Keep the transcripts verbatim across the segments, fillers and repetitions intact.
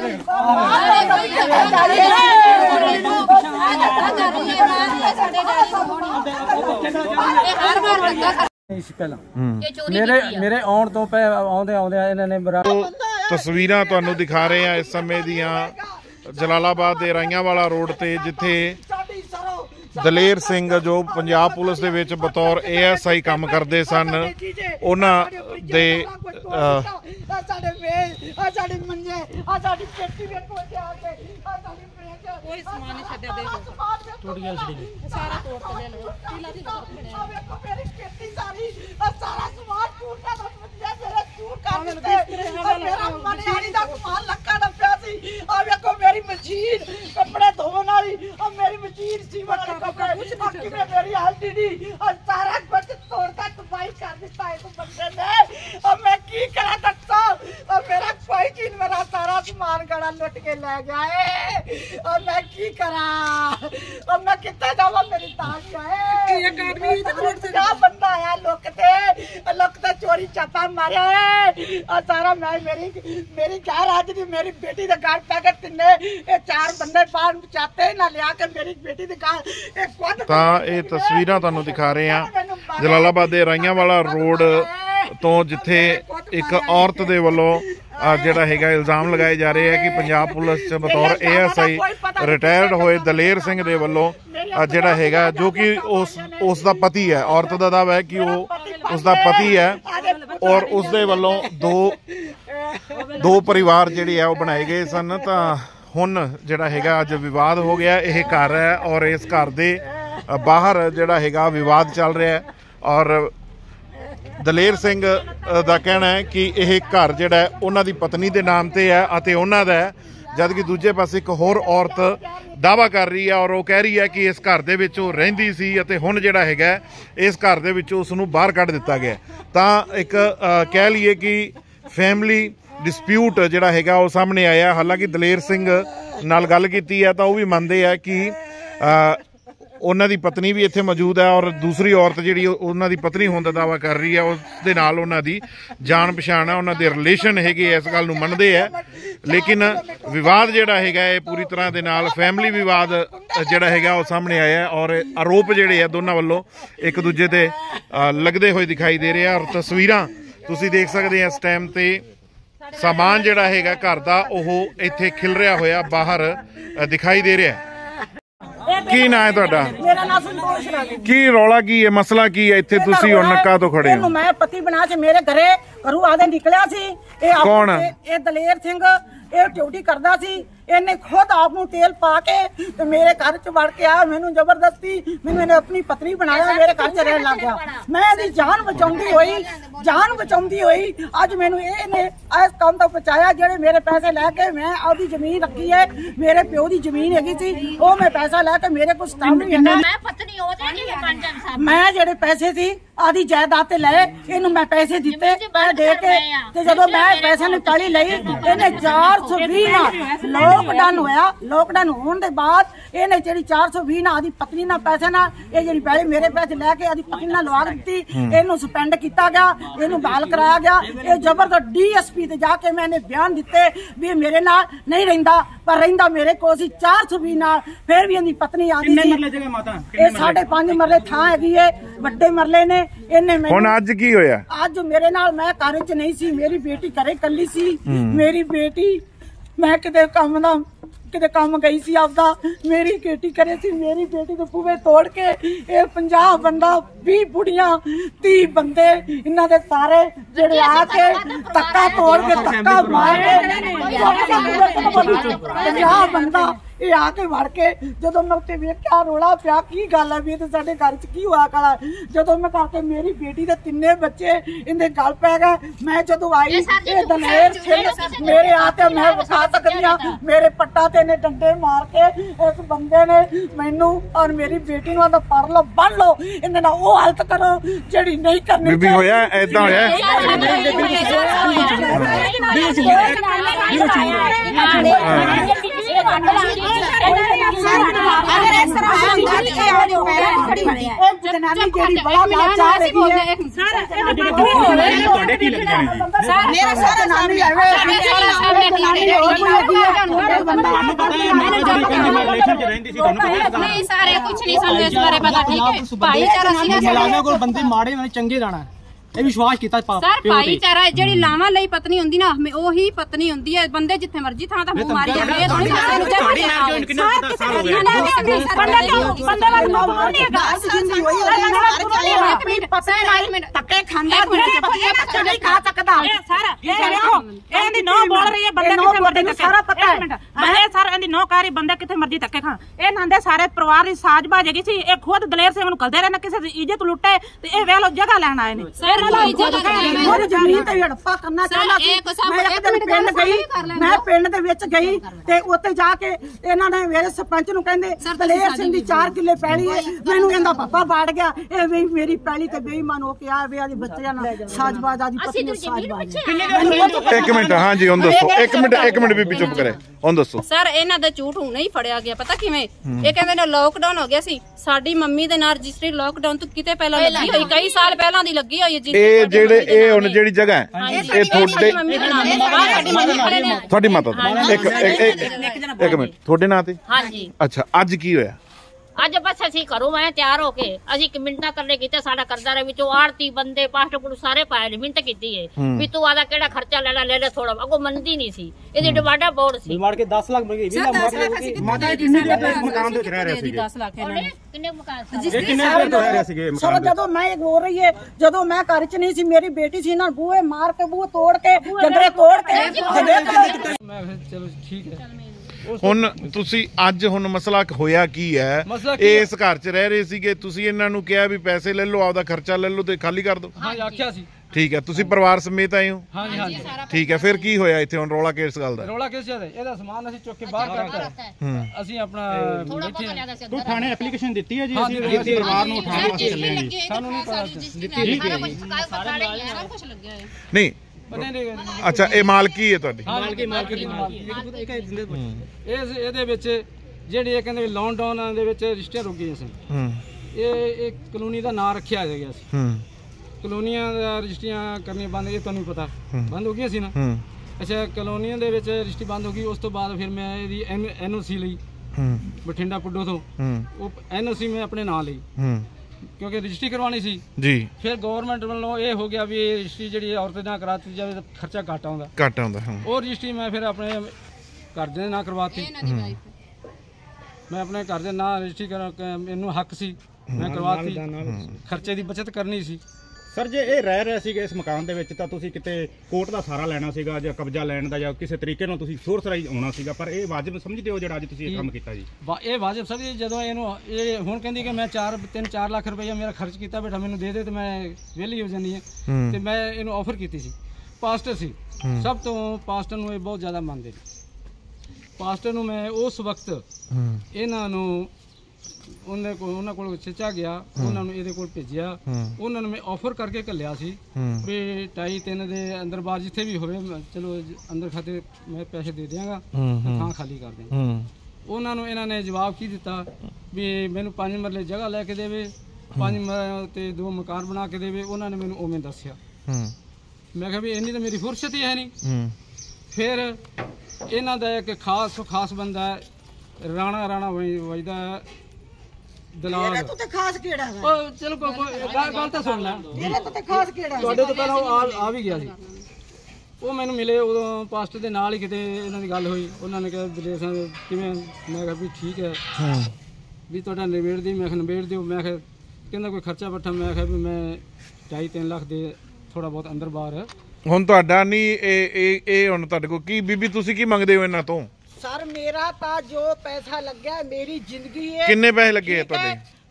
मेरे मेरे आउण तो आउंदे आउंदे इन्हां ने मेरा तस्वीरां तुहानूं दिखा रहे हैं इस समय दियां जलालाबाद दे राइयांवाला रोड ते जिथे दलेर सिंह जो पंजाब पुलिस दे विच बतौर ए एस आई काम करते सन उन्हां दे मेरी मशीन कपड़े धोने वाली मेरी मशीन सीवन मेरी एलसीडी सारा कुछ तोड़कर सफाई कर दिता है बंदे ने। अब मैं की करा सकता और मेरा कोई चीज मेरा सारा सामान गड़ा लुट के ले गया है और मैं की करा अब मैं कितने जावा मेरी ताज है क्या बंदा है लोग थे लोग तो चोरी छापा मारा है और सारा मैं मेरी मेरी क्या राज दी मेरी बेटी के घर पैकेट तिन्ने ये चार बंदे पान चाहते ना लिया के मेरी बेटी के घर ਤਾਂ ਇਹ ਤਸਵੀਰਾਂ ਤੁਹਾਨੂੰ ਦਿਖਾ ਰਹੇ ਹਾਂ ਜਲਾਲਾਬਾਦ ਦੇ ਰਾਈਆਂਵਾਲਾ ਰੋਡ ਤੋਂ ਜਿੱਥੇ ਇੱਕ ਔਰਤ ਦੇ ਵੱਲੋਂ ਜਿਹੜਾ ਹੈਗਾ ਇਲਜ਼ਾਮ ਲਗਾਏ ਜਾ ਰਹੇ ਹੈ ਕਿ ਪੰਜਾਬ ਪੁਲਿਸ 'ਚ ਬਤੌਰ ਏ ਐਸ ਆਈ ਰਿਟਾਇਰਡ ਹੋਏ ਦਲੇਰ ਸਿੰਘ ਦੇ ਵੱਲੋਂ ਜਿਹੜਾ ਹੈਗਾ ਜੋ ਕਿ ਉਸ ਉਸ ਦਾ ਪਤੀ ਹੈ ਔਰਤ ਦਾ ਦਾਅਵਾ ਹੈ ਕਿ ਉਹ ਉਸ ਦਾ ਪਤੀ ਹੈ ਔਰ ਉਸ ਦੇ ਵੱਲੋਂ ਦੋ ਦੋ ਪਰਿਵਾਰ ਜਿਹੜੇ ਆ ਉਹ ਬਣਾਏ ਗਏ ਸਨ। ਤਾਂ ਹੁਣ ਜਿਹੜਾ ਹੈਗਾ ਅੱਜ ਵਿਵਾਦ ਹੋ ਗਿਆ ਇਹ ਘਰ ਹੈ ਔਰ ਇਸ ਘਰ ਦੇ ਬਾਹਰ ਜਿਹੜਾ ਹੈਗਾ ਵਿਵਾਦ ਚੱਲ ਰਿਹਾ ਹੈ ਔਰ ਦਲੇਰ ਸਿੰਘ ਦਾ ਕਹਿਣਾ ਹੈ ਕਿ ਇਹ ਘਰ ਜਿਹੜਾ ਉਹਨਾਂ ਦੀ ਪਤਨੀ ਦੇ ਨਾਮ ਤੇ ਹੈ ਅਤੇ ਉਹਨਾਂ ਦਾ ਹੈ ਜਦਕਿ ਦੂਜੇ ਪਾਸੇ ਇੱਕ ਹੋਰ ਔਰਤ ਦਾਅਵਾ ਕਰ ਰਹੀ ਹੈ ਔਰ ਉਹ ਕਹਿ ਰਹੀ ਹੈ ਕਿ ਇਸ ਘਰ ਦੇ ਵਿੱਚ ਉਹ ਰਹਿੰਦੀ ਸੀ ਅਤੇ ਹੁਣ ਜਿਹੜਾ ਹੈਗਾ ਇਸ ਘਰ ਦੇ ਵਿੱਚੋਂ ਉਸ ਨੂੰ ਬਾਹਰ ਕੱਢ ਦਿੱਤਾ ਗਿਆ। ਤਾਂ ਇੱਕ ਕਹਿ ਲਈਏ ਕਿ ਫੈਮਿਲੀ ਡਿਸਪਿਊਟ ਜਿਹੜਾ ਹੈਗਾ ਉਹ ਸਾਹਮਣੇ ਆਇਆ। ਹਾਲਾਂਕਿ ਦਲੇਰ ਸਿੰਘ ਨਾਲ ਗੱਲ ਕੀਤੀ ਹੈ ਤਾਂ ਉਹ ਵੀ ਮੰਨਦੇ ਆ ਕਿ ਉਹਨਾਂ ਦੀ ਪਤਨੀ ਵੀ ਇੱਥੇ ਮੌਜੂਦ ਹੈ ਔਰ ਦੂਸਰੀ ਔਰਤ ਜਿਹੜੀ ਉਹਨਾਂ ਦੀ ਪਤਨੀ ਹੋਣ ਦਾ ਦਾਅਵਾ ਕਰ ਰਹੀ ਹੈ ਉਸ ਦੇ ਨਾਲ ਉਹਨਾਂ ਦੀ ਜਾਣ ਪਛਾਣ ਹੈ ਉਹਨਾਂ ਦੇ ਰਿਲੇਸ਼ਨ ਹੈਗੇ ਇਸ ਗੱਲ ਨੂੰ ਮੰਨਦੇ ਆ। ਲੇਕਿਨ ਵਿਵਾਦ ਜਿਹੜਾ ਹੈਗਾ ਇਹ ਪੂਰੀ ਤਰ੍ਹਾਂ ਦੇ ਨਾਲ ਫੈਮਿਲੀ ਵਿਵਾਦ ਜਿਹੜਾ ਹੈਗਾ ਉਹ ਸਾਹਮਣੇ ਆਇਆ ਔਰ ਆਰੋਪ ਜਿਹੜੇ ਆ ਦੋਨਾਂ ਵੱਲੋਂ ਇੱਕ ਦੂਜੇ ਤੇ ਲੱਗਦੇ ਹੋਏ ਦਿਖਾਈ ਦੇ ਰਹੇ ਆ। ਔਰ ਤਸਵੀਰਾਂ ਤੁਸੀਂ ਦੇਖ ਸਕਦੇ ਆ ਇਸ ਟਾਈਮ ਤੇ ਸਾਮਾਨ ਜਿਹੜਾ ਹੈਗਾ ਘਰ ਦਾ ਉਹ ਇੱਥੇ ਖਿਲ ਰਿਹਾ ਹੋਇਆ ਬਾਹਰ ਦਿਖਾਈ ਦੇ ਰਿਹਾ। ਕੀ ਨਾਂ ਹੈ ਤੁਹਾਡਾ? ਮੇਰਾ ਨਾਮ ਸੰਤੋਸ਼ ਰਾਣੀ। ਕੀ ਰੌਲਾ ਕੀ ਹੈ ਮਸਲਾ ਕੀ ਹੈ ਇੱਥੇ ਤੁਸੀਂ ਹੁਣ ਨੱਕਾ ਤੋਂ ਖੜੇ ਹੋ? ਮੈਂ ਪਤੀ ਬਣਾ ਕੇ ਮੇਰੇ ਘਰੇ ਘਰੋਂ ਆਦੇ ਨਿਕਲਿਆ ਸੀ। ਇਹ ਕੌਣ? ਇਹ ਦਲੇਰ ਸਿੰਘ ਇਹ ਡਿਊਟੀ ਕਰਦਾ ਸੀ। ਇਹਨੇ ਖੁਦ ਆਪ ਨੂੰ ਤੇਲ ਪਾ ਕੇ ਤੇ ਮੇਰੇ ਘਰ ਚ ਵੜ ਕੇ ਆ ਮੈਨੂੰ ਜ਼ਬਰਦਸਤੀ ਮੈਨੂੰ ਇਹਨੇ ਆਪਣੀ ਪਤਨੀ ਬਣਾਇਆ ਮੇਰੇ ਘਰ ਚ ਰਹਿਣ ਲੱਗ ਗਿਆ। ਮੈਂ ਇਹਦੀ ਜਾਨ ਬਚਾਉਂਦੀ ਹੋਈ ਜਾਨ ਬਚਾਉਂਦੀ ਹੋਈ ਅੱਜ ਮੈਨੂੰ ਇਹਨੇ ਇਸ ਕੰਮ ਤੋਂ ਬਚਾਇਆ। ਜਿਹੜੇ ਮੇਰੇ ਪੈਸੇ ਲੈ ਕੇ ਮੈਂ ਆਪਦੀ ਜ਼ਮੀਨ ਰੱਖੀ ਹੈ ਮੇਰੇ ਪਿਓ ਦੀ ਜ਼ਮੀਨ ਹੈਗੀ ਸੀ ਉਹ ਮੈਂ ਪੈਸਾ ਲੈ ਕੇ ਮੇਰੇ ਕੋਲ ਸਟਾਮ ਨਹੀਂ ਹੈਗਾ। ਮੈਂ ਪਤਨੀ ਉਹਦੇ ਨਹੀਂ ਪੰਜ ਸਾਹਿਬ ਮੈਂ ਜਿਹੜੇ ਪੈਸੇ ਸੀ ਆਦੀ ਜਾਇਦਾਦ ਤੇ ਲਏ ਇਹਨੂੰ ਮੈਂ ਪੈਸੇ ਦਿੱਤੇ ਮੈਂ ਦੇ ਕੇ ਤੇ ਜਦੋਂ ਮੈਂ ਪੈਸੇ ਨੂੰ ਤਾਲੀ ਲਈ ਇਹਨੇ ਚਾਰ ਸੌ ਵੀਹ ਨਾਲ ਲੋਕਡਾਊਨ ਹੋਇਆ। ਲੋਕਡਾਊਨ ਹੋਣ ਦੇ ਬਾਅਦ ਇਹਨੇ ਜਿਹੜੀ ਚਾਰ ਸੌ ਵੀਹ ਨਾਲ ਆਦੀ ਪਤਨੀ ਨਾਲ ਪੈਸੇ ਨਾਲ ਇਹ ਜਿਹੜੀ ਪਹਿਲੇ ਮੇਰੇ ਪੈਸੇ ਲੈ ਕੇ ਆਦੀ ਪਤਨੀ ਨਾਲ ਲਵਾ ਦਿੱਤੀ। ਇਹਨੂੰ ਸਸਪੈਂਡ ਕੀਤਾ ਗਿਆ ਇਹਨੂੰ ਬਹਾਲ ਕਰਾਇਆ ਗਿਆ। ਇਹ ਜ਼ਬਰਦਸਤ ਡੀ ਐਸ ਪੀ ਤੇ ਜਾ ਕੇ ਮੈंने ਬਿਆਨ ਦਿੱਤੇ ਵੀ ਇਹ ਮੇਰੇ ਨਾਲ ਨਹੀਂ ਰਹਿੰਦਾ ਪਰ ਰਹਿੰਦਾ ਮੇਰੇ ਕੋਲ ਸੀ ਚਾਰ ਸੌ ਵੀਹ ਨਾਲ। ਫਿਰ ਵੀ ਇਹਦੀ ਪਤਨੀ ਆਦੀ ਇਹ ਸਾਢੇ ਪੰਜ ਮਰਲੇ ਥਾਂ ਹੈਗੀ ਹੈ ਵੱਡੇ ਮਰਲੇ ਨੇ। ਇਹਨੇ ਹੁਣ ਅੱਜ ਕੀ ਹੋਇਆ? ਅੱਜ ਮੇਰੇ ਨਾਲ ਮੈਂ ਘਰ ਚ ਨਹੀਂ ਸੀ ਮੇਰੀ ਬੇਟੀ ਘਰੇ ਕੱਲੀ ਸੀ। ਮੇਰੀ ਬੇਟੀ ਮੈਂ ਕਿਤੇ ਕੰਮ ਦਾ ਕਿਤੇ ਕੰਮ ਗਈ ਸੀ ਆਪਦਾ ਮੇਰੀ ਬੇਟੀ ਕਰੇ ਸੀ। ਮੇਰੀ ਬੇਟੀ ਦੇ ਬੂਹੇ ਤੋੜ ਕੇ ਇਹ ਪੰਜਾਹ ਬੰਦਾ ਵੀਹ ਬੁੜੀਆਂ ਤੀਹ ਬੰਦੇ ਇਹਨਾਂ ਦੇ ਸਾਰੇ ਜਿਹੜੇ ਆ ਕੇ ਧੱਕਾ ਤੋੜ ਕੇ ਧੱਕਾ ਮਾਰ ਕੇ ਪੰਜਾਹ ਬੰਦਾ ਇਹ ਆ ਕੇ ਵੜ ਕੇ ਜਦੋਂ ਮੈਂ ਉੱਤੇ ਵੇਖਿਆ ਰੋਲਾ ਪਿਆ ਕੀ ਗੱਲ ਹੈ ਵੀ ਤੇ ਸਾਡੇ ਘਰ ਚ ਕੀ ਹੋਇਆ ਕਾਲਾ। ਜਦੋਂ ਮੈਂ ਕਰਕੇ ਮੇਰੀ ਬੇਟੀ ਦੇ ਤਿੰਨੇ ਬੱਚੇ ਇਹਦੇ ਗਲ ਪੈ ਗਏ। ਮੈਂ ਜਦੋਂ ਆਈ ਇਹ ਦਲੇਰ ਸਿੰਘ ਮੇਰੇ ਆ ਤੇ ਮੈਂ ਵਿਖਾ ਸਕਦੀ ਹਾਂ ਮੇਰੇ ਪੱਟਾਂ ਤੇ ਨੇ ਡੰਡੇ ਮਾਰ ਕੇ ਇਸ ਬੰਦੇ ਨੇ ਮੈਨੂੰ ਔਰ ਮੇਰੀ ਬੇਟੀ ਨੂੰ ਆਂਦਾ ਫੜ ਲਓ ਬੰਨ ਲਓ ਇਹਦੇ ਨਾਲ ਉਹ ਹਾਲਤ ਕਰੋ ਜਿਹੜੀ ਨਹੀਂ ਕਰਨੀ। ਬੀਬੀ ਹੋਇਆ ਏਦਾਂ ਹੋਇਆ ਜਨਾਨੀ ਜਿਹੜੀ ਬੜਾ ਲਾਚਾਰ ਹੈਗੀ ਹੈ ਤੁਹਾਡੇ ਕੀ ਲੱਗਿਆ ਜੀ ਮੇਰਾ ਸਾਰਾ ਜਨਾਨੀ ਐਵੇਂ ਤੁਹਾਨੂੰ ਪਤਾ ਹੈ ਮੈਂ ਜਿਹੜੀ ਕਹਿੰਦੀ ਮੈਂ ਰਿਲੇਸ਼ਨ 'ਚ ਰਹਿੰਦੀ ਸੀ ਤੁਹਾਨੂੰ ਪਤਾ ਹੈ ਨਹੀਂ ਸਾਰੇ ਕੁਝ ਨਹੀਂ ਸਾਨੂੰ ਇਸ ਬਾਰੇ ਪਤਾ ਠੀਕ ਹੈ ਭਾਈਚਾਰਾ ਸੀ ਮਲਾਣਾ ਕੋਲ ਬੰਦੇ ਮਾੜੇ ਨਾਲ ਚੰਗੇ ਜਾਣਾ ਇਹ ਵਿਸ਼ਵਾਸ ਕੀਤਾ ਪਾਪ ਸਰ ਭਾਈਚਾਰਾ ਜਿਹੜੀ ਲਾਵਾਂ ਲਈ ਪਤਨੀ ਹੁੰਦੀ ਨਾ ਉਹੀ ਪਤਨੀ ਹੁੰਦੀ ਹੈ ਬੰਦੇ ਜਿੱਥੇ ਮਰਜ਼ੀ ਥਾਂ ਤਾਂ ਮੂੰਹ ਮਾਰੀ ਜਾਂਦੇ ਥੋੜੀ ਤੁਹਾਡੀ ਨਾਲ ਜੁਆਇਨ ਕਿੰਨੇ ਸਾਲ ਹੋ ਗਏ ਬੰਦੇ ਵਾਲੀ ਨੌ ਨਹੀਂ ਹੈਗਾ ਜਿੰਦੀ ਹੋਈ ਧੱਕੇ ਖਾਂਦਾ ਬੱਚਾ ਨਹੀਂ ਖਾ ਸਕਦਾ ਸਰ ਇਹ ਦੇਖੋ ਇਹਦੀ ਨੌ ਬੋਲ ਰਹੀ ਹੈ ਬੰਦੇ ਕਿੱਥੇ ਮਰਜ਼ੀ ਧੱਕੇ ਸਾਰਾ ਪਤਾ ਹੈ ਇਹ ਸਰ ਇਹਦੀ ਨੌ ਕਾਰੀ ਬੰਦੇ ਕਿੱਥੇ ਮਰਜ਼ੀ ਧੱਕੇ ਖਾਣ ਇਹ ਨੰਦੇ ਸਾਰੇ ਪਰਿਵਾਰ ਦੀ ਸਾਜ਼ਬਾਜ਼ ਹੈਗੀ ਸੀ ਇਹ ਖੁਦ ਦਲੇਰ ਸਿੰਘ ਨੂੰ ਕਲਦੇ ਰਹੇ ਨਾ ਕਿਸੇ ਦੀ ਇੱਜ਼ਤ ਲੁੱਟੇ ਤੇ ਇਹ ਵੇਖ ਲੋ ਜਗ੍ਹਾ ਲੈਣ ਆਏ ਨੇ ਮੇਰੀ ਜ਼ਮੀਨ ਤੇ ਹੜੱਪਾ ਕਰਨਾ ਚਾਹੁੰਦਾ ਸੀ ਮੈਂ ਇੱਕ ਦਿਨ ਪਿੰਡ ਗਈ ਮੈਂ ਪਿੰਡ ਦੇ ਵਿੱਚ ਗਈ ਤੇ ਉੱਥੇ ਜਾ ਕੇ ਇਹਨਾਂ ਨੇ ਮੇਰੇ ਸਰਪੰਚ ਨੂੰ ਕਹਿੰਦੇ ਦਲੇਰ ਸਿੰਘ ਦੀ ਚਾਰ ਕਿੱਲੇ ਪੈਲੀ ਹੈ ਮੈਨੂੰ ਕਹਿੰਦਾ ਪਾਪਾ ਬਾੜ ਗਿਆ ਇਹ ਵੀ ਮੇਰੀ ਪੈਲੀ ਤੇ ਬੇਈਮਾਨ ਹੋ ਕੇ ਆ ਵੇ ਆਦੀ ਬੱਚਿਆਂ ਨਾਲ ਸਾਜ਼ਬਾਜ਼ ਆਦੀ ਪਤਨੀ ਸਾਜ਼ਬਾਜ਼ ਇੱਕ ਮਿੰਟ ਹਾਂਜੀ ਹੁਣ ਦੱਸੋ ਇੱਕ ਮਿੰਟ ਇੱਕ ਮਿੰਟ ਬੀਬੀ ਚੁੱਪ ਕਰੇ ਹੁਣ ਦੱਸੋ ਸਰ ਇਹਨਾਂ ਦਾ ਝੂਠ ਹੁਣ ਹੀ ਫੜਿਆ ਗਿਆ ਪਤਾ ਕਿਵੇਂ ਇਹ ਕਹਿੰਦੇ ਨੇ ਲੋਕਡਾਊਨ ਹੋ ਗਿਆ ਸੀ ਸਾਡੀ ਮੰਮੀ ਦੇ ਨਾਲ ਰਜਿਸਟਰੀ ਲੋਕਡਾਊਨ ਤੋਂ ਕਿਤੇ ਪਹਿਲਾਂ ਲੱਗੀ ਹੋਈ ਕਈ ਸਾਲ ਪਹਿਲਾਂ ਦੀ ਲੱਗੀ ਹੋਈ ਹੈ ਜੀ ਇਹ ਜਿਹੜੇ ਇਹ ਹੁਣ ਜਿਹੜੀ ਜਗ੍ਹਾ ਹੈ ਇਹ ਤੁਹਾਡੇ ਤੁਹਾਡੀ ਮਾਤਾ ਦਾ ਇੱਕ ਇੱਕ ਮਿੰਟ ਤੁਹਾਡੇ ਨਾਂ ਤੇ ਹਾਂਜੀ ਅੱਛਾ ਅੱਜ ਕੀ ਹੋਇਆ ਅੱਜ ਬਸ ਅਸੀਂ ਘਰੋਂ ਆਏ ਤਿਆਰ ਹੋ ਕੇ ਅਸੀਂ ਇੱਕ ਮਿੰਟਾਂ ਤਰਲੇ ਕੀਤੇ ਸਾਡਾ ਕਰਜ਼ਾ ਰੇ ਵਿੱਚੋਂ ਆੜਤੀ ਬੰਦੇ ਪਾਸਟਰ ਸਾਰੇ ਪਾਏ ਨੇ ਮਿੰਟ ਕੀਤੀ ਹੈ ਵੀ ਤੂੰ ਆਦਾ ਕਿਹੜਾ ਖਰਚਾ ਲੈ ਲੈ ਲੈ ਲੈ ਥੋੜਾ ਅੱਗੋਂ ਮੰਨਦੀ ਨਹੀਂ ਸੀ ਇਹਦੀ ਡਿਮਾਂਡਾ ਬਹੁਤ ਸੀ ਮਾਰ ਕੇ ਦਸ ਲੱਖ ਮੰਗੀ ਵੀਹ ਲੱਖ ਮਾਤਾ ਕਿੰਨੇ ਦੇ ਮਕਾਨ ਦੇ ਵਿੱਚ ਰਹਿ ਰਹੇ ਸੀਗੇ ਦਸ ਲੱਖ ਇਹਨਾਂ ਨੇ ਕਿੰਨੇ ਮਕਾਨ ਇਹ ਕਿੰਨੇ ਦੇਰ ਤੋਂ ਰਹਿ ਰਹੇ ਸੀਗੇ ਸਰ ਮਕਾਨ ਦੇ ਜਦੋਂ ਮੈਂ ਇੱਕ ਹੋ ਰਹੀ ਹੈ ਜਦੋਂ ਮੈਂ ਘਰ ਚ ਨਹੀਂ ਸੀ ਮੇਰੀ ਬੇਟੀ ਸੀ ਨਾ ਬੂਹੇ ਮਾਰ ਕੇ ਬੂਹੇ ਤੋੜ ਕੇ ਜੰਦਰੇ ਤੋੜ ਕੇ ਮੈਂ ਫਿਰ ਚਲੋ ਠੀਕ ਹੈ ਹੁਣ ਤੁਸੀਂ ਅੱਜ ਹੁਣ ਮਸਲਾ ਹੋਇਆ ਕੀ ਹੈ ਇਸ ਘਰ 'ਚ ਰਹਿ ਰਹੇ ਸੀਗੇ ਤੁਸੀਂ ਇਹਨਾਂ ਨੂੰ ਕਿਹਾ ਵੀ ਪੈਸੇ ਲੈ ਲਓ ਆਪਦਾ ਖਰਚਾ ਲੈ ਲਓ ਤੇ ਖਾਲੀ ਕਰ ਦਿਓ ਹਾਂ ਆਖਿਆ ਸੀ ਠੀਕ ਹੈ ਤੁਸੀਂ ਪਰਿਵਾਰ ਸਮੇਤ ਆਏ ਹੋ ਹਾਂਜੀ ਹਾਂਜੀ ਠੀਕ ਹੈ ਫਿਰ ਕੀ ਹੋਇਆ ਇੱਥੇ ਹੁਣ ਰੌਲਾ ਕਿਸ ਗੱਲ ਦਾ ਰੌਲਾ ਕਿਸ ਦਾ ਇਹਦਾ ਸਮਾਨ ਅਸੀਂ ਚੁੱਕ ਕੇ ਬਾਹਰ ਕੱਢਤਾ ਅਸੀਂ ਆਪਣਾ ਬੈਠੇ ਤੂੰ ਥਾਣੇ ਐਪਲੀਕੇਸ਼ਨ ਦਿੱਤੀ ਹੈ ਜੀ ਅਸੀਂ ਦਿੱਤੀ ਪਰਿਵਾਰ ਨੂੰ ਉਠਾਉਣ ਵਾਸਤੇ ਚੱਲੇ ਹਾਂ ਜੀ ਸਾਨੂੰ ਨਹੀਂ ਪਤਾ ਦਿੱਤੀ ਸਾਰਾ ਕੁਝ ਸਾਰਾ ਕੁਝ ਲੱਗਿਆ ਹੈ ਨਹੀਂ ਅੱਛਾ ਇਹ ਮਾਲਕੀ ਹੈ ਤੁਹਾਡੀ ਮਾਲਕੀ ਮਾਲਕੀ ਦੀ ਮਾਲਕੀ ਇਸ ਇਹਦੇ ਵਿੱਚ ਜਿਹੜੇ ਇਹ ਕਹਿੰਦੇ ਲੋਕਡਾਊਨ ਦੇ ਵਿੱਚ ਰਜਿਸਟਰ ਹੋ ਗਏ ਸੀ ਇਹ ਇੱਕ ਕਲੋਨੀ ਦਾ ਨਾਮ ਰੱਖਿਆ ਗਿਆ ਸੀ ਕਲੋਨੀਆਂ ਦਾ ਰਜਿਸਟਰੀਆਂ ਕਰਨੀਆਂ ਬੰਦ ਇਹ ਤੁਹਾਨੂੰ ਪਤਾ ਬੰਦ ਹੋ ਗਈਆਂ ਸੀ ਨਾ ਅੱਛਾ ਕਲੋਨੀਆਂ ਦੇ ਵਿੱਚ ਰਜਿਸਟਰੀ ਬੰਦ ਹੋ ਗਈ ਉਸ ਤੋਂ ਬਾਅਦ ਫਿਰ ਮੈਂ ਇਹਦੀ ਐਨ ਓ ਸੀ ਲਈ ਬਠਿੰਡਾ ਪੁੱਡੋ ਤੋਂ ਉਹ ਐਨ ਓ ਸੀ ਮੈਂ ਆਪਣੇ ਨਾਂ ਲਈ ਕਿਉਂਕਿ ਰਜਿਸਟਰੀ ਕਰਵਾਉਣੀ ਸੀ ਜੀ ਫਿਰ ਗਵਰਨਮੈਂਟ ਵੱਲੋਂ ਇਹ ਹੋ ਗਿਆ ਵੀ ਇਹ ਰਜਿਸਟਰੀ ਜਿਹੜੀ ਔਰਤ ਨਾਲ ਕਰਾਤੀ ਜਾਵੇ ਤਾਂ ਖਰਚਾ ਘੱਟ ਆਉਂਦਾ ਘੱਟ ਆਉਂਦਾ ਉਹ ਰਜਿਸਟਰੀ ਮੈਂ ਫਿਰ ਆਪਣੇ ਘਰ ਦੇ ਨਾਂ ਕਰਵਾਤੀ ਮੈਂ ਆਪਣੇ ਘਰ ਦੇ ਨਾਂ ਰਜਿਸਟਰੀ ਕਰ ਮੈਨੂੰ ਹੱਕ ਸੀ ਮੈਂ ਕਰਵਾਤੀ ਖਰਚੇ ਦੀ ਬਚਤ ਕਰਨੀ ਸੀ ਸਰ ਜੇ ਇਹ ਰਹਿ ਰਹੇ ਸੀਗੇ ਇਸ ਮਕਾਨ ਦੇ ਵਿੱਚ ਤਾਂ ਤੁਸੀਂ ਕਿਤੇ ਕੋਰਟ ਦਾ ਸਹਾਰਾ ਲੈਣਾ ਸੀਗਾ ਜਾਂ ਕਬਜ਼ਾ ਲੈਣ ਦਾ ਜਾਂ ਕਿਸੇ ਤਰੀਕੇ ਨਾਲ ਤੁਸੀਂ ਸੋਰਸ ਰਾਈ ਆਉਣਾ ਸੀਗਾ ਪਰ ਇਹ ਵਾਜਬ ਸਮਝਦੇ ਹੋ ਜਿਹੜਾ ਅੱਜ ਤੁਸੀਂ ਇਹ ਕੰਮ ਕੀਤਾ ਜੀ ਇਹ ਵਾਜਬ ਸਰ ਜਦੋਂ ਇਹਨੂੰ ਇਹ ਹੁਣ ਕਹਿੰਦੀ ਕਿ ਮੈਂ ਚਾਰ ਤਿੰਨ ਚਾਰ ਲੱਖ ਰੁਪਈਆ ਮੇਰਾ ਖਰਚ ਕੀਤਾ ਬੇਟਾ ਮੈਨੂੰ ਦੇ ਦੇ ਤੇ ਮੈਂ ਵਿਹਲੀ ਹੋ ਜਾਂਦੀ ਹੈ ਤੇ ਮੈਂ ਇਹਨੂੰ ਆਫਰ ਕੀਤੀ ਸੀ ਪਾਸਟਰ ਸੀ ਸਭ ਤੋਂ ਪਾਸਟਰ ਨੂੰ ਇਹ ਬਹੁਤ ਜ਼ਿਆਦਾ ਮੰਨਦੇ ਨੇ ਪਾਸਟਰ ਨੂੰ ਮੈਂ ਉਸ ਵਕਤ ਇਹਨਾਂ ਨੂੰ ਉਹਨਾਂ ਕੋਲ ਉਹਨਾਂ ਕੋਲ ਚਚਾ ਗਿਆ ਉਹਨਾਂ ਨੂੰ ਇਹਦੇ ਕੋਲ ਭੇਜਿਆ ਉਹਨਾਂ ਨੂੰ ਮੈਂ ਆਫਰ ਕਰਕੇ ਘੱਲਿਆ ਸੀ ਵੀ ਢਾਈ ਤਿੰਨ ਦੇ ਅੰਦਰ ਬਾਹਰ ਜਿੱਥੇ ਵੀ ਹੋਵੇ ਚਲੋ ਅੰਦਰ ਖਾਤੇ ਮੈਂ ਪੈਸੇ ਦੇ ਦਿਆਂਗਾ ਥਾਂ ਖਾਲੀ ਕਰ ਦੇ ਉਹਨਾਂ ਨੂੰ ਇਹਨਾਂ ਨੇ ਜਵਾਬ ਕੀ ਦਿੱਤਾ ਵੀ ਮੈਨੂੰ ਪੰਜ ਮਰਲੇ ਜਗ੍ਹਾ ਲੈ ਕੇ ਦੇਵੇ ਪੰਜ ਮਰਲੇ ਤੇ ਦੋ ਮਕਾਨ ਬਣਾ ਕੇ ਦੇਵੇ ਉਹਨਾਂ ਨੇ ਮੈਨੂੰ ਉਵੇਂ ਦੱਸਿਆ ਮੈਂ ਕਿਹਾ ਵੀ ਇੰਨੀ ਤਾਂ ਮੇਰੀ ਫੁਰਸਤ ਹੀ ਹੈ ਨਹੀਂ ਫਿਰ ਇਹਨਾਂ ਦਾ ਇੱਕ ਖਾਸ ਖਾਸ ਬੰਦਾ ਰਾਣਾ ਰਾਣਾ ਵਜਦਾ ਦਲਾਲ ਤੂੰ ਤੇ ਖਾਸ ਕਿਹੜਾ ਹੈ ਉਹ ਚਲੋ ਕੋਈ ਗੱਲ ਤਾਂ ਸੁਣ ਲੈ ਤੇਰੇ ਤੋਂ ਤੇ ਖਾਸ ਕਿਹੜਾ ਤੁਹਾਡੇ ਤੋਂ ਪਹਿਲਾਂ ਉਹ ਆ ਵੀ ਗਿਆ ਸੀ ਉਹ ਮੈਨੂੰ ਮਿਲੇ ਉਦੋਂ ਪਾਸਟਰ ਦੇ ਨਾਲ ਹੀ ਕਿਤੇ ਇਹਨਾਂ ਦੀ ਗੱਲ ਹੋਈ ਉਹਨਾਂ ਨੇ ਕਿਹਾ ਦਲੇਰ ਸਿੰਘ ਕਿਵੇਂ ਮੈਂ ਕਿਹਾ ਵੀ ਠੀਕ ਹੈ ਵੀ ਤੁਹਾਡਾ ਨਿਬੇੜ ਦੀ ਮੈਂ ਕਿਹਾ ਨਿਬੇੜ ਦਿਓ ਮੈਂ ਕਿਹਾ ਕਹਿੰਦਾ ਕੋਈ ਖਰਚਾ ਬੱਠਾ ਮੈਂ ਕਿਹਾ ਵੀ ਮੈਂ ਢਾਈ ਤਿੰਨ ਲੱਖ ਦੇ ਥੋੜਾ ਬਹੁਤ ਅੰਦਰ ਬਾਹਰ ਹੁਣ ਤੁਹਾਡਾ ਨਹੀਂ ਇਹ ਇਹ ਇਹ ਹੁਣ ਤੁਹਾਡੇ ਕੋਲ ਕੀ ਬੀਬੀ ਤੁਸੀਂ ਕੀ ਮੰਗਦੇ ਹੋ ਇਹਨਾਂ ਤੋਂ ਸਰ ਮੇਰਾ ਤਾਂ ਜੋ ਪੈਸਾ ਲੱਗਿਆ ਮੇਰੀ ਜ਼ਿੰਦਗੀ ਹੈ ਕਿੰਨੇ ਪੈਸੇ ਲੱਗੇ ਆ ਤੁਹਾਡੇ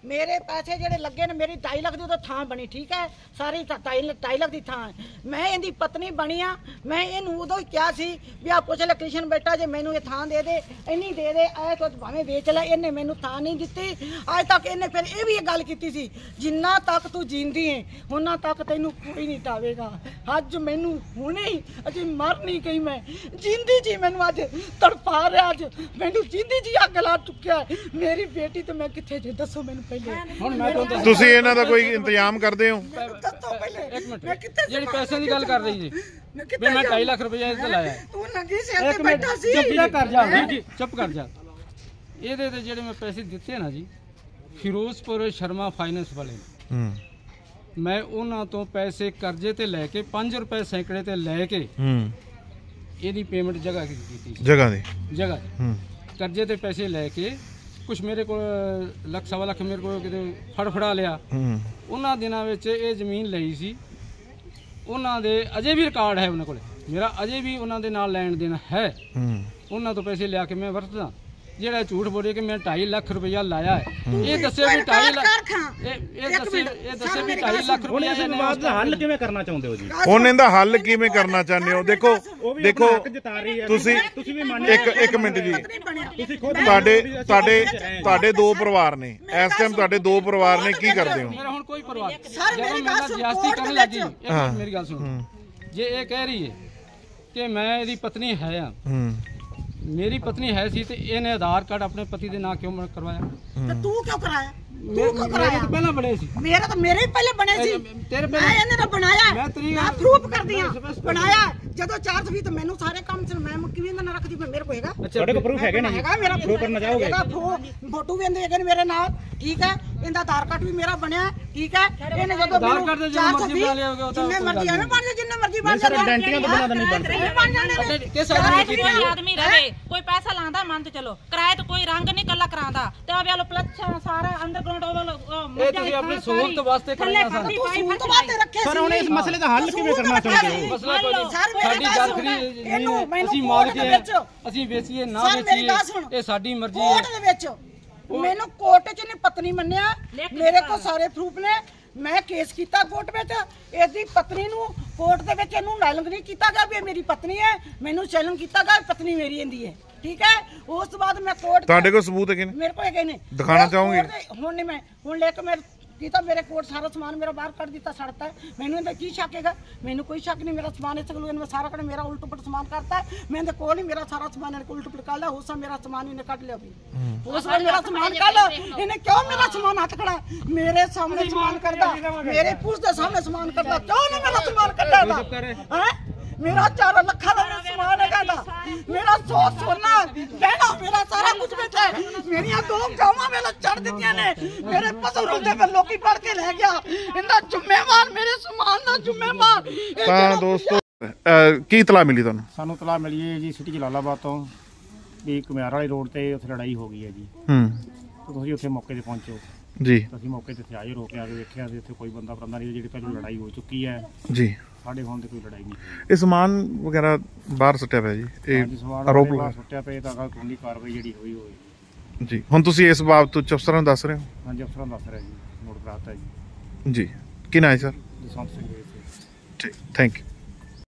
ਮੇਰੇ ਪੈਸੇ ਜਿਹੜੇ ਲੱਗੇ ਨੇ ਮੇਰੀ ਢਾਈ ਲੱਖ ਦੀ ਤਾਂ ਥਾਂ ਬਣੀ ਠੀਕ ਹੈ ਸਾਰੀ ਢਾਈ ਢਾਈ ਲੱਖ ਦੀ ਥਾਂ ਹੈ ਮੈਂ ਇਹਦੀ ਪਤਨੀ ਬਣੀ ਆ ਮੈਂ ਇਹਨੂੰ ਉਦੋਂ ਹੀ ਕਿਹਾ ਸੀ ਵੀ ਆ ਪੁੱਛ ਲੈ ਕ੍ਰਿਸ਼ਨ ਬੇਟਾ ਜੇ ਮੈਨੂੰ ਇਹ ਥਾਂ ਦੇ ਦੇ ਇੰਨੀ ਦੇ ਦੇ ਐ ਤੂੰ ਭਾਵੇਂ ਵੇਚ ਲੈ ਇਹਨੇ ਮੈਨੂੰ ਥਾਂ ਨਹੀਂ ਦਿੱਤੀ ਅੱਜ ਤੱਕ ਇਹਨੇ ਫਿਰ ਇਹ ਵੀ ਇਹ ਗੱਲ ਕੀਤੀ ਸੀ ਜਿੰਨਾ ਤੱਕ ਤੂੰ ਜਿੰਦੀ ਹੈ ਉਹਨਾਂ ਤੱਕ ਤੈਨੂੰ ਕੋਈ ਨਹੀਂ ਟਾਵੇਗਾ ਅੱਜ ਮੈਨੂੰ ਹੁਣੇ ਹੀ ਅਜੇ ਮਰ ਨਹੀਂ ਗਈ ਮੈਂ ਜਿੰਦੀ ਜੀ ਮੈਨੂੰ ਅੱਜ ਤੜਪਾ ਰਿਹਾ ਅੱਜ ਮੈਨੂੰ ਜਿੰਦੀ ਜੀ ਅੱਗ ਲਾ ਚੁੱਕਿਆ ਮੇਰੀ ਬੇਟੀ ਤੇ ਮੈਂ ਕਿੱਥੇ ਜੇ ਦੱਸੋ ਮੈਨੂੰ ਹੁਣ ਮੈਂ ਤੁਹਾਨੂੰ ਤੁਸੀਂ ਇਹਨਾਂ ਦਾ ਕੋਈ ਇੰਤਜ਼ਾਮ ਕਰਦੇ ਹੋ? ਦੱਸੋ ਪਹਿਲੇ ਇੱਕ ਮਿੰਟ ਮੈਂ ਕਿੱਥੇ ਜਿਹੜੀ ਪੈਸੇ ਦੀ ਗੱਲ ਕਰ ਰਹੀ ਜੀ ਵੀ ਮੈਂ ਢਾਈ ਲੱਖ ਰੁਪਏ ਇਹਦੇ ਤੇ ਲਾਇਆ ਤੂੰ ਨੰਗੀ ਸਿਰ ਤੇ ਬੈਠਾ ਸੀ ਚੁੱਪ ਕਰ ਜਾ ਜੀ ਚੁੱਪ ਕਰ ਜਾ ਇਹਦੇ ਤੇ ਜਿਹੜੇ ਮੈਂ ਪੈਸੇ ਦਿੱਤੇ ਨਾ ਜੀ ਫਿਰੋਜ਼ਪੁਰ ਸ਼ਰਮਾ ਫਾਈਨੈਂਸ ਵਾਲੇ ਹੂੰ ਮੈਂ ਉਹਨਾਂ ਤੋਂ ਪੈਸੇ ਕਰਜ਼ੇ ਤੇ ਲੈ ਕੇ ਪੰਜ ਰੁਪਏ ਸੈਂਕੜੇ ਤੇ ਲੈ ਕੇ ਹੂੰ ਇਹਦੀ ਪੇਮੈਂਟ ਜਗ੍ਹਾ ਕੀ ਕੀਤੀ ਸੀ ਜਗ੍ਹਾ ਦੀ ਜਗ੍ਹਾ ਹੂੰ ਕਰਜ਼ੇ ਤੇ ਪੈਸੇ ਲੈ ਕੇ ਕੁਛ ਮੇਰੇ ਕੋਲ ਲੱਖ ਸਵਾ ਲੱਖ ਮੇਰੇ ਕੋਲ ਕਿਤੇ ਫੜ ਫੜਾ ਲਿਆ ਹੂੰ ਉਹਨਾਂ ਦਿਨਾਂ ਵਿੱਚ ਇਹ ਜ਼ਮੀਨ ਲਈ ਸੀ ਉਹਨਾਂ ਦੇ ਅਜੇ ਵੀ ਰਿਕਾਰਡ ਹੈ ਉਹਨਾਂ ਕੋਲ ਮੇਰਾ ਅਜੇ ਵੀ ਉਹਨਾਂ ਦੇ ਨਾਲ ਲੈਣ ਦੇਣ ਹੈ ਹੂੰ ਉਹਨਾਂ ਤੋਂ ਪੈਸੇ ਲਿਆ ਕੇ ਮੈਂ ਵਰਤਦਾ ਜਿਹੜਾ ਝੂਠ ਬੋਲੇ ਕਿ ਮੈਂ ਢਾਈ ਲੱਖ ਰੁਪਇਆ ਲਾਇਆ ਹੈ ਇਹ ਦੱਸੇ ਵੀ ਢਾਈ ਲੱਖ ਇਹ ਇਹ ਦੱਸੇ ਇਹ ਦੱਸੇ ਵੀ ਢਾਈ ਲੱਖ ਹੁਣ ਰੁਪਇਆ ਇਸ ਵਿਵਾਦ ਦਾ ਹੱਲ ਕਿਵੇਂ ਕਰਨਾ ਚਾਹੁੰਦੇ ਹੋ ਜੀ ਹੁਣ ਇਹਦਾ ਹੱਲ ਕਿਵੇਂ ਕਰਨਾ ਚਾਹੁੰਦੇ ਹੋ? ਦੇਖੋ ਦੇਖੋ ਜਤਾ ਰਹੀ ਹੈ ਤੁਸੀਂ ਤੁਸੀਂ ਵੀ ਮੰਨ ਇੱਕ ਇੱਕ ਮਿੰਟ ਜੀ ਤੁਸੀਂ ਖੁਦ ਤੁਹਾਡੇ ਤੁਹਾਡੇ ਤੁਹਾਡੇ ਦੋ ਪਰਿਵਾਰ ਨੇ ਇਸ ਟਾਈਮ ਤੁਹਾਡੇ ਦੋ ਪਰਿਵਾਰ ਨੇ ਕੀ ਕਰਦੇ ਹੋ? ਮੇਰਾ ਹੁਣ ਕੋਈ ਪਰਵਾਹ ਜਦੋਂ ਮੈਂ ਜ਼ਿਆਦਤੀ ਕਰਨ ਲੱਗੀ ਇੱਕ ਮਿੰਟ ਮੇਰੀ ਗੱਲ ਸੁਣੋ ਜੇ ਇਹ ਕਹਿ ਰਹੀ ਹੈ ਕਿ ਮੈਂ ਇਹਦੀ ਪਤਨੀ ਹੈ ਆ ਹੂੰ ਮੇਰੀ ਪਤਨੀ ਹੈ ਸੀ ਤੇ ਇਹਨੇ ਆਧਾਰ ਕਾਰਡ ਆਪਣੇ ਪਤੀ ਦੇ ਨਾਂ ਕਿਉਂ ਕਰਵਾਇਆ? ਤੇ ਤੂੰ ਕਿਉਂ ਕਰਾਇਆ? ਤੂੰ ਮੇਰੇ ਕਿਉਂ ਮੇਰੇ ਕਰਾਇਆ? ਤਾਂ ਪਹਿਲਾਂ ਬਣੇ ਸੀ। ਮੇਰਾ ਤਾਂ ਮੇਰੇ ਹੀ ਪਹਿਲੇ ਬਣੇ ਸੀ। ਤੇਰੇ ਮੈਂ ਪਹਿਲਾਂ ਇਹਨੇ ਤਾਂ ਬਣਾਇਆ ਮੈਂ ਤੇਰੀ ਮੈਂ ਗੱਲ- ਪ੍ਰੂਫ ਕਰਦੀ ਆ ਬਸ- ਬਸ- ਬਣਾਇਆ ਜਦੋਂ ਚਾਰ ਸੌ ਵੀਹ ਤਾਂ ਮੈਨੂੰ ਸਾਰੇ ਕੰਮ ਚ ਮੈਂ ਕਿਵੇਂ ਨਾ ਰੱਖਦੀ ਮੈਂ ਮੇਰੇ ਕੋਲ ਹੈਗਾ ਤੁਹਾਡੇ ਕੋਲ ਪ੍ਰੂਫ ਹੈਗੇ ਨੇ ਹੈਗਾ ਮੇਰਾ ਪ੍ਰੂਫ ਕਰਨਾ ਚਾਹੋਗੇ ਇਹਦਾ ਫੋ- ਫੋਟੋ ਵੀ ਇਹਦੇ ਹੈਗੇ ਨੇ ਮੇਰੇ ਨਾਲ ਠੀਕ ਹੈ ਇਹਦਾ ਆਧਾਰ ਕਾਰਡ ਵੀ ਮੇਰਾ ਬਣਿਆ ਠੀਕ ਹੈ ਇਹਨੇ ਜਦੋਂ ਆਧਾਰ ਕਾਰਡ ਤੇ ਜਿੰਨਾ ਚਾਰ ਸੌ ਮਰਜ਼ੀ ਵੀਹ ਬਣਾ ਲਿਆ ਹੋਊਗਾ ਉਹ ਤਾਂ ਜਿੰਨੇ ਕੋਈ ਮਰਜ਼ੀ ਗੱਲ ਐਵੇਂ ਬਣ ਜਾ ਜਿੰਨੇ ਮਰਜ਼ੀ ਬਣ ਨਹੀਂ ਸਰ, ਜਾ ਆਇਡੈਂਟੀਆਂ ਤੋਂ ਬਿਨਾਂ ਤਾਂ ਨਹੀਂ ਬਣ ਸਕਦਾ। ਐਵੇਂ ਬਣ ਜਾਂਦੇ ਨੇ ਕਿਸ ਆਦਮੀ ਨੇ ਕੀਤੀ ਕੋਈ ਹੈ? ਆਦਮੀ ਰਵੇ ਕੋਈ ਪੈਸਾ ਲਾਂਦਾ ਮੰਨ ਤੇ ਚਲੋ ਕਿਰਾਏ ਤੇ ਕੋਈ ਰੰਗ ਨਹੀਂ ਕੱਲਾ ਕਰਾਂਦਾ ਤੇ ਆ ਵੇਲੋ ਪਲੱਛਾ ਸਾਰਾ ਅੰਡਰਗਰਾਉਂਡ ਉਹ ਇਹ ਤੁਸੀਂ ਆਪਣੀ ਸਹੂਲਤ ਵਾਸਤੇ ਕਰਾਇਆ ਸਾਨੂੰ। ਤੂੰ ਸੂਤ ਬਾਤੇ ਰੱਖੇ ਸਰ ਹੁਣ ਇਸ ਮਸਲੇ ਦਾ ਹੱਲ ਕਿਵੇਂ ਕਰਨਾ ਚਾਹੁੰਦੇ ਹੋ? ਮਸਲਾ ਕੋਈ ਨਹੀਂ। ਸਰ, ਮੇਰੀ ਸਾਡੀ ਗੱਲ ਗੱਲ ਸੁਣ। ਖਰੀ ਇਹਨੂੰ ਮੈਨੂੰ ਅਸੀਂ ਕੋਰਟ ਮਾਲਕ ਦੇ ਹੈ ਵਿੱਚ- ਅਸੀਂ ਵੇਚੀਏ ਨਾ ਸਰ, ਮੇਰੀ ਗੱਲ ਸੁਣ। ਵੇਚੀਏ ਇਹ ਸਾਡੀ ਮਰਜ਼ੀ ਕੋਰਟ ਹੈ। ਦੇ ਵਿੱਚ ਮੈਨੂੰ ਕੋਰਟ 'ਚ ਨੇ ਪਤਨੀ ਮੰਨਿਆ ਲਿਖ ਮੇਰੇ ਦਿੱਤਾ। ਕੋਲ ਸਾਰੇ ਪ੍ਰੂਫ ਨੇ ਮੈਂ ਕੇਸ ਕੀਤਾ ਕੋਰਟ ਵਿੱਚ ਇਹਦੀ ਪਤਨੀ ਨੂੰ ਕੋਰਟ ਦੇ ਵਿੱਚ ਇਹਨੂੰ ਚੈਲੰਜ ਨਹੀਂ ਕੀਤਾ ਗਿਆ ਵੀ ਇਹ ਮੇਰੀ ਪਤਨੀ ਹੈ ਮੈਨੂੰ ਚੈਲੰਜ ਕੀਤਾ ਗਿਆ ਪਤਨੀ ਮੇਰੀ ਇਹਦੀ ਹੈ ਠੀਕ ਹੈ ਉਸ ਤੋਂ ਬਾਅਦ ਮੈਂ ਕੋਰਟ ਤੁਹਾਡੇ ਕੋਲ ਸਬੂਤ ਹੈਗੇ ਨੇ? ਮੇਰੇ ਕੋਲ ਹੈਗੇ ਨੇ ਦਿਖਾਣਾ ਉਸ ਚਾਹੋਗੇ? ਕੋਰਟ ਦੇ- ਹੁਣ ਨਹੀਂ ਮੈਂ ਹੁਣ ਲੈ ਕੇ ਮੈਂ ਕੀਤਾ ਮੇਰੇ ਕੋਲ ਸਾਰਾ ਸਮਾਨ ਮੇਰਾ ਬਾਹਰ ਕੱਢ ਦਿੱਤਾ ਸੜਤਾ ਹੈ। ਮੈਨੂੰ ਇਹਦਾ ਕੀ ਸ਼ੱਕ ਹੈਗਾ? ਮੈਨੂੰ ਕੋਈ ਸ਼ੱਕ ਨਹੀਂ ਮੇਰਾ ਸਮਾਨ ਇਸ ਕੋਲ ਮੈਂ ਸਾਰਾ ਕੱਢ ਮੇਰਾ ਉਲਟ ਪੁਲਟ ਸਮਾਨ ਕਰਤਾ ਮੈਂ ਇਹਦੇ ਕੋਲ ਹੀ ਮੇਰਾ ਸਾਰਾ ਸਮਾਨ ਇਹਨੇ ਉਲਟ ਪੁਲਟ ਕਰ ਲਿਆ ਹੋਸਾ ਮੇਰਾ ਸਮਾਨ ਇਹਨੇ ਕੱਢ ਲਿਆ ਵੀ ਉਸ ਵੇਲੇ ਮੇਰਾ ਸਮਾਨ ਕੱਢ ਇਹਨੇ ਕਿਉਂ ਮੇਰਾ ਸਮਾਨ ਹੱਥ ਖੜਾ ਮੇਰੇ ਸਾਹਮਣੇ ਸਮਾਨ ਕਰਦਾ ਮੇਰੇ ਪੁਲਿਸ ਦੇ ਸਾਹਮਣੇ ਸਮਾਨ ਕਰਦਾ ਕਿਉਂ ਨਹੀਂ ਮੇਰਾ ਸਮਾਨ ਕੱਢਦਾ ਹੈ ਮੇਰਾ ਚਾਰ ਲੱਖਾਂ ਦਾ ਸਮਾਨ ਹੈਗਾ ਇਹਦਾ। ਮੇਰਾ ਸੌ ਸੋਨਾ ਗਹਿਣਾ ਮੇਰਾ ਸਾਰਾ ਕੁਝ ਵਿੱਚ ਹੈ ਮੇਰੀਆਂ ਦੋ ਗਾਵਾਂ ਮੇਰੇ ਚੜ ਦਿੱਤੀਆਂ ਨੇ ਮੇਰੇ ਪਸ਼ੂ ਰੁਲਦੇ ਪਏ ਲੋਕੀ ਫੜ ਕੇ ਲੈ ਗਿਆ ਇਹਦਾ ਜ਼ਿੰਮੇਵਾਰ ਮੇਰੇ ਸਮਾਨ ਦਾ ਜ਼ਿੰਮੇਵਾਰ ਇਹ ਤਾਂ ਜਿਹੜਾ- ਦੋਸਤੋ ਅਹ, ਕੀ ਇਤਲਾ ਮਿਲੀ ਤੁਹਾਨੂੰ? ਸਾਨੂੰ ਤਲਾਹ ਮਿਲੀ ਹੈ ਜੀ ਸਿਟੀ ਜਲਾਲਾਬਾਦ ਤੋਂ ਵੀ ਕੁਮਿਆਰ ਵਾਲੀ ਰੋਡ ਤੇ ਉੱਥੇ ਲੜਾਈ ਹੋ ਗਈ ਹੈ ਜੀ ਹੂੰ ਤੇ ਤੁਸੀਂ ਉੱਥੇ ਮੌਕੇ ਤੇ ਪਹੁੰਚੋ ਜੀ ਤਾਂ ਅਸੀਂ ਮੌਕੇ ਤੇ ਆਏ ਰੋਕ ਕੇ ਆ ਕੇ ਵੇਖਿਆ ਤੇ ਉੱਥੇ ਕੋਈ ਬੰਦਾ ਪਰੰਦਾ ਨਹੀਂ ਜਿਹੜੀ ਪਹਿਲਾਂ ਲੜਾਈ ਹੋ ਚੁੱਕੀ ਹੈ ਜੀ ਸਾਡੇ ਹੋਣ ਤੇ ਕੋਈ ਲੜਾਈ ਨਹੀਂ ਇਹ ਸਮਾਨ ਵਗੈਰਾ ਬਾਹਰ ਸੁੱਟਿਆ ਪਿਆ ਜੀ ਇਹ ਹਾਂਜੀ, ਸਮਾਨ ਆਰੋਪ ਬਾਰੇ ਲਗਾ ਸੁੱਟਿਆ ਪਏ ਤਾਂ ਕਾਨੂੰਨੀ ਕਾਰਵਾਈ ਜਿਹੜੀ ਹੋਈ ਹੋਈ ਜੀ ਹੁਣ ਤੁਸੀਂ ਇਸ ਬਾਬਤ ਅਫਸਰਾਂ ਨੂੰ ਦੱਸ ਰਹੇ ਹੋ? ਹਾਂਜੀ ਅਫਸਰਾਂ ਦੱਸ ਰਿਹਾ ਜੀ ਨੋਟ ਕਰਾਤਾ ਜੀ ਜੀ ਕੀ ਨਾਂ ਹੈ ਸਰ? ਜਸਵੰਤ ਸਿੰਘ ਜੀ ਠੀਕ ਥੈਂਕ ਯੂ